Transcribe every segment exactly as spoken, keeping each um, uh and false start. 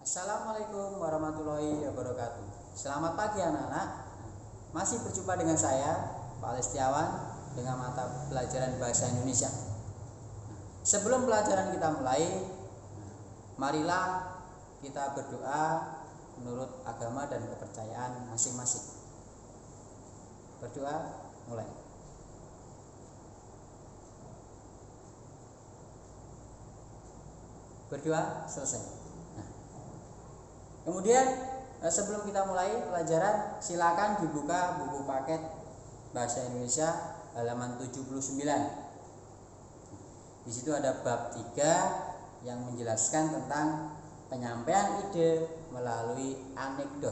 Assalamualaikum warahmatullahi wabarakatuh. Selamat pagi anak-anak. Masih berjumpa dengan saya, Pak Lestiawan, dengan mata pelajaran Bahasa Indonesia. Sebelum pelajaran kita mulai, marilah kita berdoa menurut agama dan kepercayaan masing-masing. Berdoa, mulai. Berdoa, selesai. Kemudian sebelum kita mulai pelajaran, silakan dibuka buku paket Bahasa Indonesia halaman tujuh puluh sembilan. Di situ ada bab tiga yang menjelaskan tentang penyampaian ide melalui anekdot.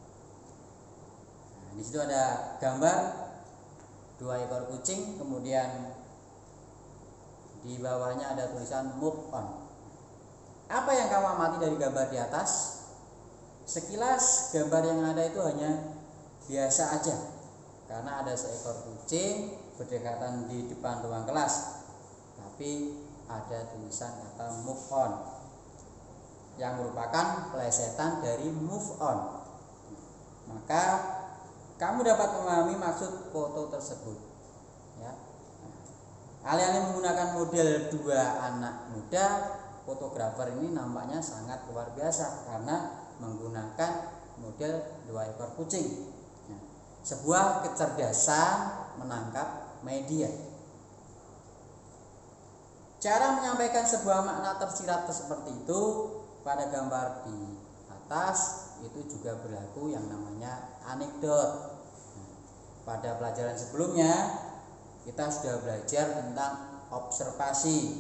Nah, di situ ada gambar dua ekor kucing, kemudian di bawahnya ada tulisan move on. Apa yang kamu amati dari gambar di atas? Sekilas gambar yang ada itu hanya biasa aja, karena ada seekor kucing berdekatan di depan ruang kelas, tapi ada tulisan kata move on yang merupakan plesetan dari move on. Maka kamu dapat memahami maksud foto tersebut, ya. Alih-alih menggunakan model dua anak muda, fotografer ini nampaknya sangat luar biasa karena menggunakan model dua ekor kucing. Nah, sebuah kecerdasan menangkap media. Cara menyampaikan sebuah makna tersirat seperti itu pada gambar di atas itu juga berlaku yang namanya anekdot. Nah, pada pelajaran sebelumnya kita sudah belajar tentang observasi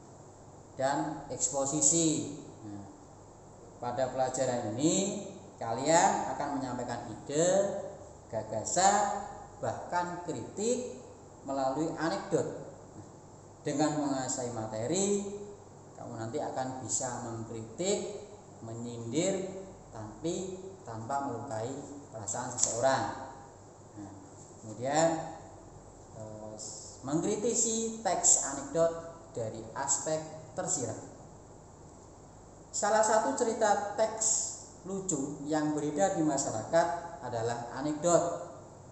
dan eksposisi. Nah, pada pelajaran ini kalian akan menyampaikan ide, gagasan, bahkan kritik melalui anekdot. Dengan menguasai materi, kamu nanti akan bisa mengkritik, menyindir, tapi tanpa melukai perasaan seseorang. Nah, kemudian eh, mengkritisi teks anekdot dari aspek tersirat. Salah satu cerita teks lucu yang beredar di masyarakat adalah anekdot.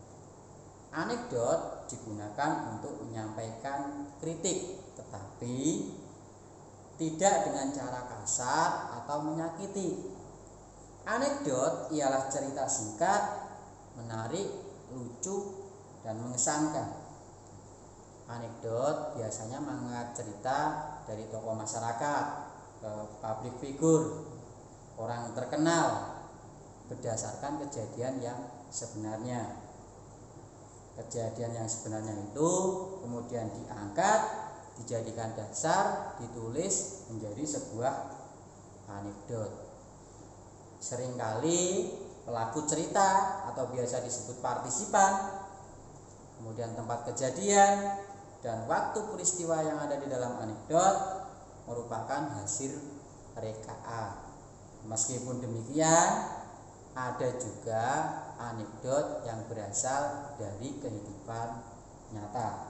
Anekdot digunakan untuk menyampaikan kritik, tetapi tidak dengan cara kasar atau menyakiti. Anekdot ialah cerita singkat, menarik, lucu, dan mengesankan. Anekdot biasanya mengangkat cerita dari tokoh masyarakat ke public figure, orang terkenal, berdasarkan kejadian yang sebenarnya. Kejadian yang sebenarnya itu kemudian diangkat, dijadikan dasar, ditulis menjadi sebuah anekdot. Seringkali pelaku cerita atau biasa disebut partisipan, kemudian tempat kejadian dan waktu peristiwa yang ada di dalam anekdot merupakan hasil rekaan. Meskipun demikian, ada juga anekdot yang berasal dari kehidupan nyata.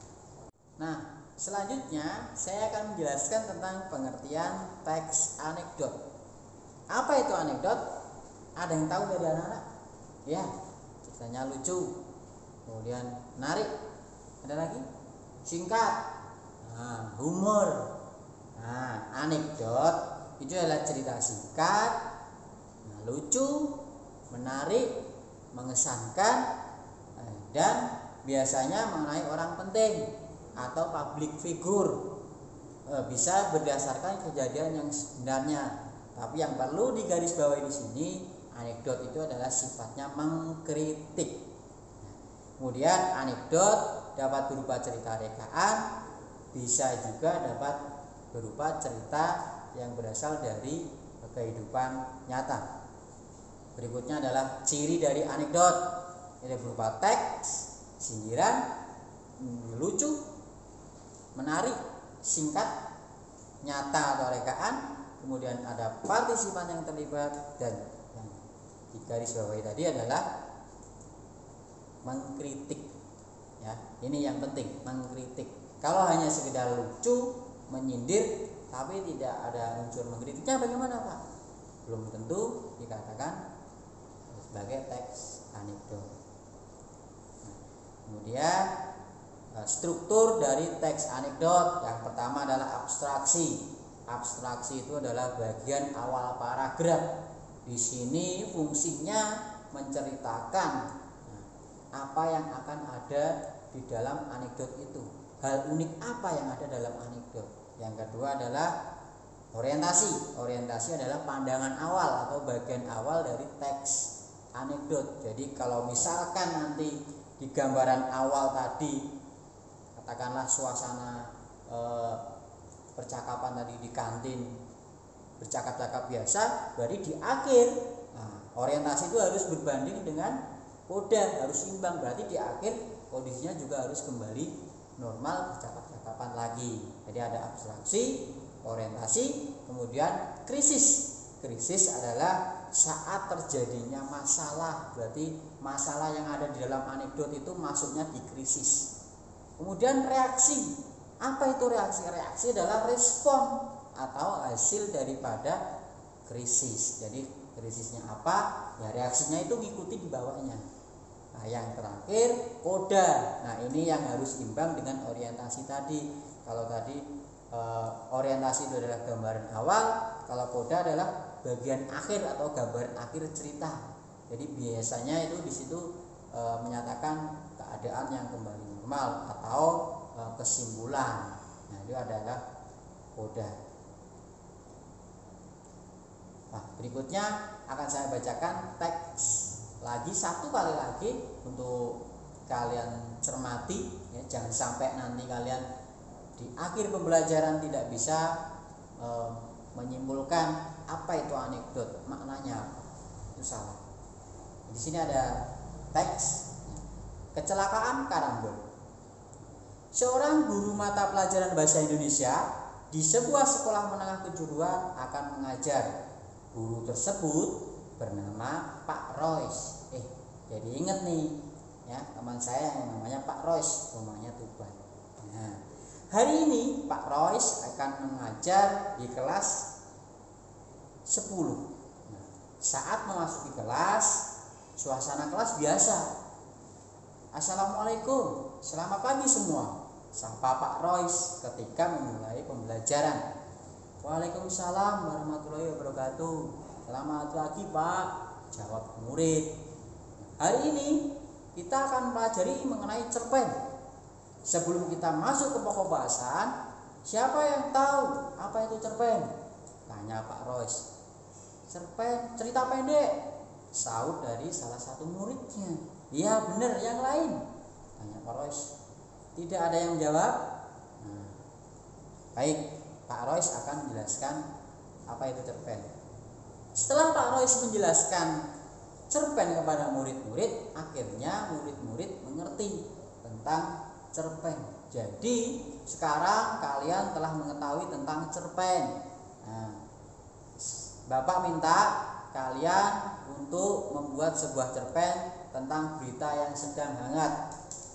Nah, selanjutnya saya akan menjelaskan tentang pengertian teks anekdot. Apa itu anekdot? Ada yang tahu dari anak-anak? Ya, ceritanya lucu, kemudian menarik. Ada lagi? Singkat. Nah, humor. Nah, anekdot itu adalah cerita singkat, nah, lucu, menarik, mengesankan, dan biasanya mengenai orang penting atau public figure. E, bisa berdasarkan kejadian yang sebenarnya. Tapi yang perlu digarisbawahi di sini, anekdot itu adalah sifatnya mengkritik. Kemudian anekdot dapat berupa cerita rekaan, bisa juga dapat berupa cerita yang berasal dari kehidupan nyata. Berikutnya adalah ciri dari anekdot. Ini berupa teks, sindiran, lucu, menarik, singkat, nyata atau rekaan. Kemudian ada partisipan yang terlibat, dan yang digarisbawahi tadi adalah mengkritik. Ya, ini yang penting, mengkritik. Kalau hanya sekedar lucu, menyindir, tapi tidak ada unsur mengkritiknya, bagaimana Pak? belum tentu dikatakan sebagai teks anekdot. Nah, kemudian struktur dari teks anekdot yang pertama adalah abstraksi. Abstraksi itu adalah bagian awal paragraf. Di sini fungsinya menceritakan apa yang akan ada di dalam anekdot itu. Hal unik apa yang ada dalam anekdot. Yang kedua adalah orientasi. Orientasi adalah pandangan awal atau bagian awal dari teks anekdot. Jadi kalau misalkan nanti di gambaran awal tadi katakanlah suasana e, percakapan tadi di kantin bercakap-cakap biasa, berarti di akhir nah, orientasi itu harus berbanding dengan koda, harus imbang, berarti di akhir kondisinya juga harus kembali normal bercakap-cakapan lagi. Jadi ada abstraksi, orientasi, kemudian krisis. Krisis adalah saat terjadinya masalah, berarti masalah yang ada di dalam anekdot itu masuknya di krisis. Kemudian reaksi. Apa itu reaksi? Reaksi adalah respon atau hasil daripada krisis. Jadi krisisnya apa? Ya reaksinya itu ngikuti di bawahnya. Nah, yang terakhir koda. Nah, ini yang harus imbang dengan orientasi tadi. Kalau tadi e, orientasi itu adalah gambaran awal, kalau koda adalah bagian akhir atau gambaran akhir cerita. Jadi biasanya itu di situ e, menyatakan keadaan yang kembali normal atau e, kesimpulan. Nah, itu adalah koda. Nah, berikutnya akan saya bacakan teks lagi satu kali lagi untuk kalian cermati ya, jangan sampai nanti kalian di akhir pembelajaran tidak bisa e, menyimpulkan apa itu anekdot, maknanya apa. Itu salah. Di sini ada teks kecelakaan karambol. Seorang guru mata pelajaran bahasa Indonesia di sebuah sekolah menengah kejuruan akan mengajar. Guru tersebut bernama Pak Royce. Eh, jadi ingat nih, ya teman saya yang namanya Pak Royce, rumahnya Tuban. Nah, hari ini Pak Royce akan mengajar di kelas sepuluh. Nah, saat memasuki kelas, suasana kelas biasa. Assalamualaikum, selamat pagi semua, sapa Pak Royce ketika memulai pembelajaran. Waalaikumsalam warahmatullahi wabarakatuh. Selamat pagi Pak, jawab murid. Hari ini kita akan pelajari mengenai cerpen. Sebelum kita masuk ke pokok bahasan, siapa yang tahu apa itu cerpen? Tanya Pak Royce. Cerpen, cerita pendek, sahut dari salah satu muridnya. Iya benar, yang lain? Tanya Pak Royce. Tidak ada yang menjawab. Nah, baik, Pak Royce akan menjelaskan apa itu cerpen. Setelah Pak Royce menjelaskan cerpen kepada murid-murid, akhirnya murid-murid mengerti tentang cerpen. Jadi sekarang kalian telah mengetahui tentang cerpen. Nah, Bapak minta kalian untuk membuat sebuah cerpen tentang berita yang sedang hangat.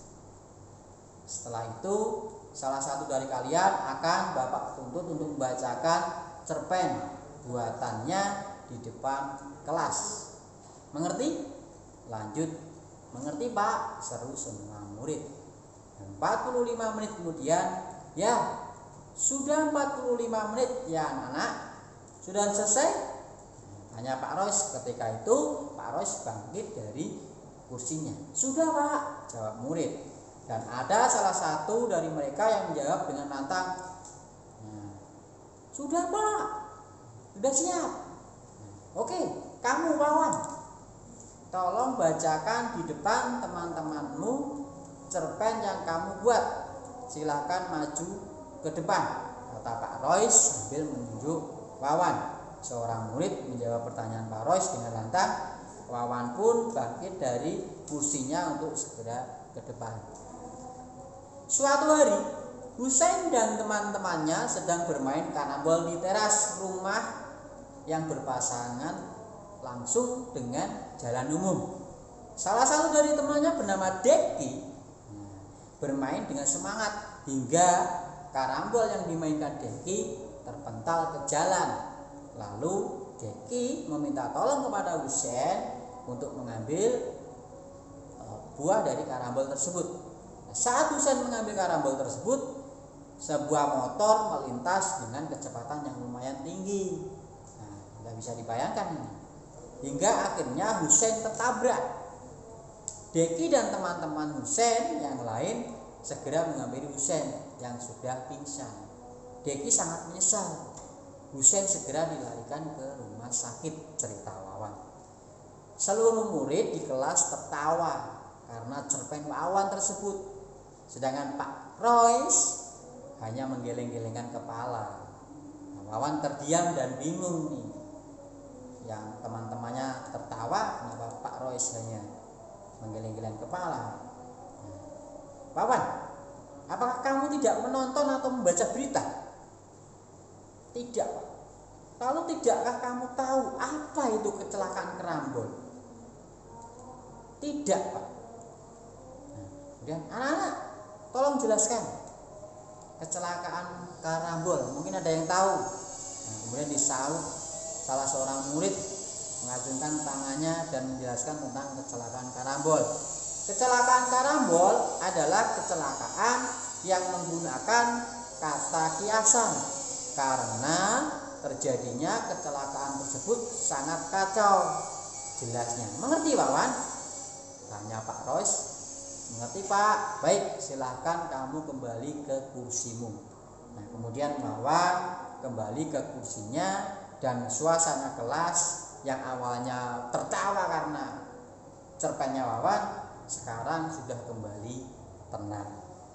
Setelah itu salah satu dari kalian akan Bapak tuntut untuk membacakan cerpen buatannya di depan kelas. Mengerti? Lanjut. Mengerti Pak? Seru semua murid. empat puluh lima menit kemudian, ya sudah empat puluh lima menit ya anak-anak. Sudah selesai? Tanya Pak Royce. Ketika itu Pak Royce bangkit dari kursinya. Sudah Pak, jawab murid. Dan ada salah satu dari mereka yang menjawab dengan lantang, nah, sudah Pak, sudah siap. Oke, kamu Wawan, tolong bacakan di depan teman-temanmu cerpen yang kamu buat. Silakan maju ke depan, kata Pak Royce sambil menunjuk Wawan. Seorang murid menjawab pertanyaan Pak Royce dengan lantang. Wawan pun bangkit dari kursinya untuk segera ke depan. Suatu hari, Husain dan teman-temannya sedang bermain karambol di teras rumah yang berpasangan langsung dengan jalan umum. Salah satu dari temannya bernama Deki bermain dengan semangat hingga karambol yang dimainkan Deki terpental ke jalan. Lalu Deki meminta tolong kepada Husein untuk mengambil uh, buah dari karambol tersebut. Nah, saat Husein mengambil karambol tersebut, sebuah motor melintas dengan kecepatan yang lumayan tinggi. Nah, nggak bisa dibayangkan ini. Hingga akhirnya Husein tertabrak. Deki dan teman-teman Husein yang lain segera mengambil Husein yang sudah pingsan. Deki sangat menyesal. Husein segera dilarikan ke rumah sakit, cerita Wawan. Seluruh murid di kelas tertawa karena cerpen Wawan tersebut. Sedangkan Pak Rois hanya menggeleng-gelengkan kepala. Nah, Wawan terdiam dan bingung nih. Yang teman-temannya tertawa, kenapa Pak Rois hanya menggeleng-geleng kepala? Nah, Wawan, apakah kamu tidak menonton atau membaca berita? Tidak, Pak. Lalu tidakkah kamu tahu apa itu kecelakaan kerambol? Tidak, Pak. Nah, kemudian anak-anak, tolong jelaskan kecelakaan karambol. Mungkin ada yang tahu. Nah, kemudian disaut salah seorang murid mengacungkan tangannya dan menjelaskan tentang kecelakaan karambol. Kecelakaan karambol adalah kecelakaan yang menggunakan kata kiasan karena terjadinya kecelakaan tersebut sangat kacau. Jelasnya mengerti, Wawan? Tanya Pak Rois. Mengerti, Pak. Baik, silahkan kamu kembali ke kursimu. Nah, kemudian Wawan kembali ke kursinya dan suasana kelas yang awalnya tertawa karena cerpennya Wawan sekarang sudah kembali tenang.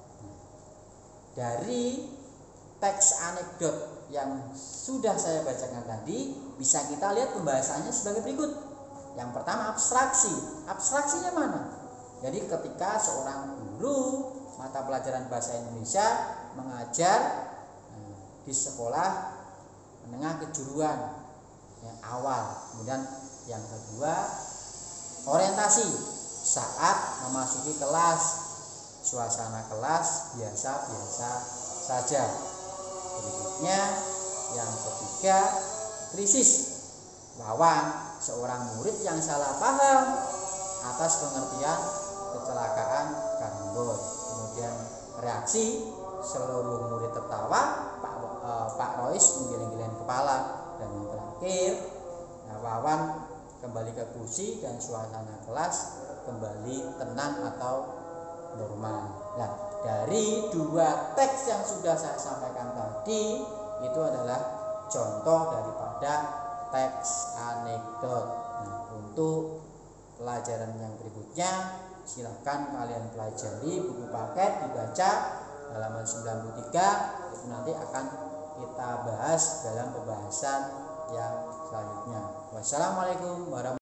Dari teks anekdot yang sudah saya bacakan tadi, bisa kita lihat pembahasannya sebagai berikut. Yang pertama, abstraksi. Abstraksinya mana? Jadi ketika seorang guru mata pelajaran bahasa Indonesia mengajar nah, di sekolah menengah kejuruan yang awal. Kemudian yang kedua, orientasi saat memasuki kelas, suasana kelas biasa-biasa saja. Berikutnya yang ketiga, krisis. Wawan, seorang murid yang salah paham atas pengertian kecelakaan karambol. Kemudian reaksi, seluruh murid tertawa, Pak, eh, Pak Rois menggeleng-geleng kepala. Dan yang terakhir, nah, Wawan kembali ke kursi dan suasana kelas kembali tenang atau normal. Nah, dari dua teks yang sudah saya sampaikan tadi, itu adalah contoh daripada teks anekdot. Nah, untuk pelajaran yang berikutnya, silakan kalian pelajari buku paket, dibaca halaman sembilan puluh tiga. Itu nanti akan kita bahas dalam pembahasan yang selanjutnya. Wassalamualaikum warahmatullahi wabarakatuh.